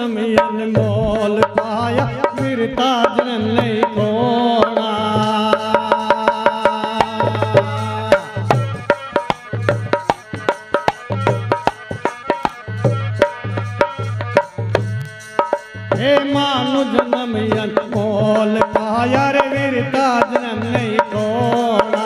जन्म मोल पाया मिरता जन्म नहीं खोना। हे मानु जन्म मोल पाया रे मिरता जन्म नहीं खोना।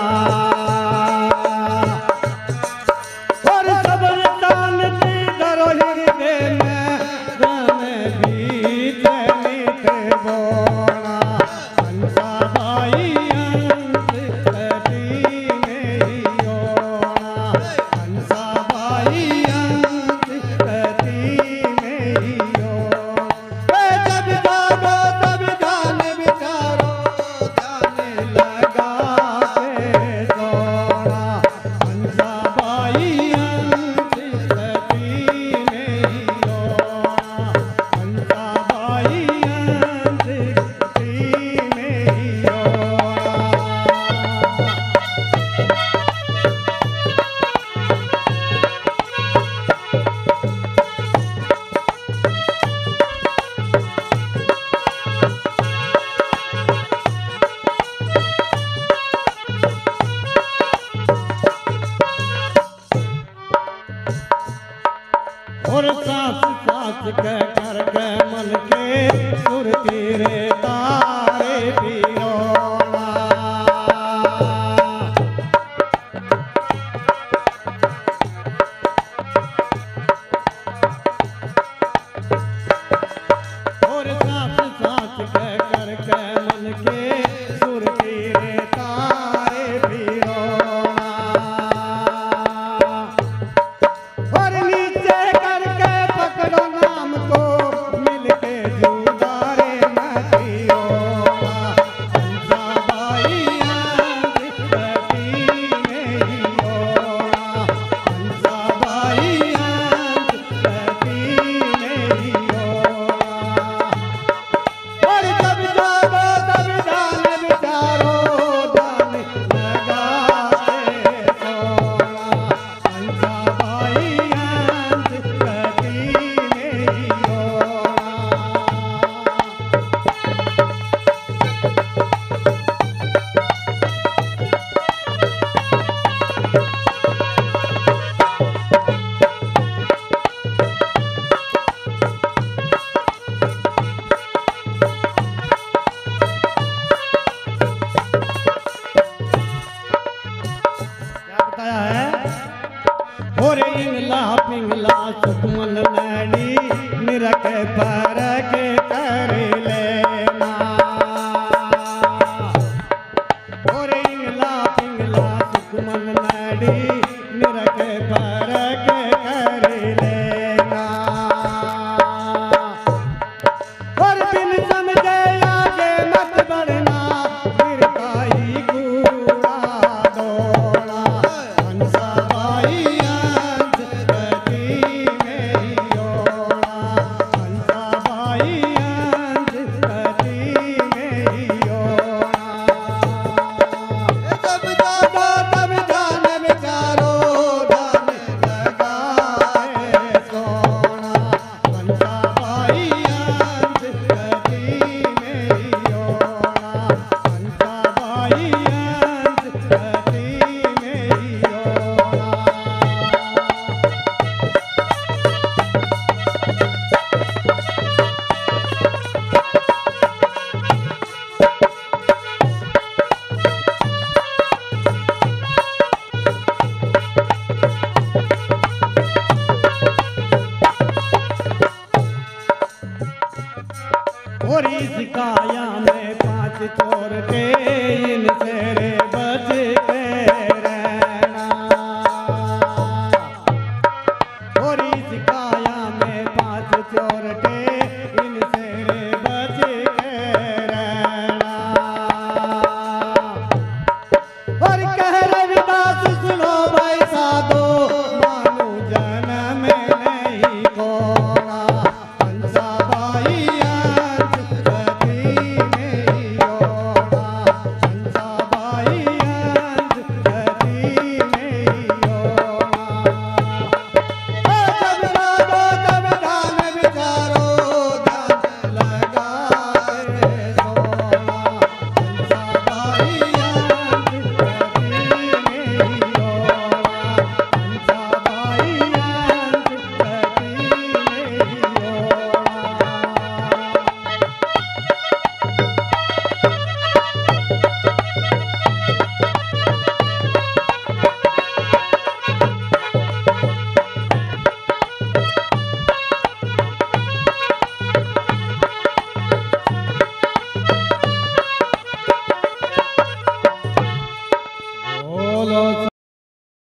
और सास सास के कर के मन के सुरती रे तारे पिरोना। और सास सास के कर के मन के सुरती रे तारे पिरोना। और नीचे पकड़ो नाम को मिलके जुदारे मतियो। हंसा बाई अंधकती नहीं होना। हंसा बाई अंधकती नहीं होना। और जब जागो तब जान विचारो जान लगाते सोना। हंसा बाई अंधकती और इंगला पिंगला सुखमन नैनी निरख पर के कर ले।